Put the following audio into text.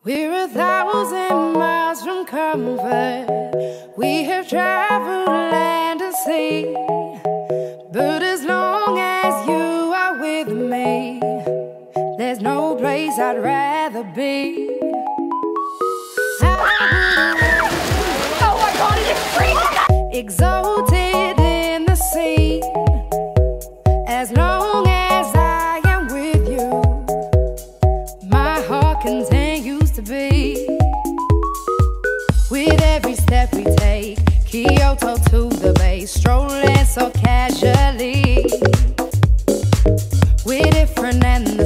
We're 1,000 miles from comfort. We have traveled land and sea, but as long as you are with me, there's no place I'd rather be. Oh my God, it's freezing! Exalted in the sea, as long as I am with you, my heart continues to beat. With every step we take, Kyoto to the bay, strolling so casually. We're different and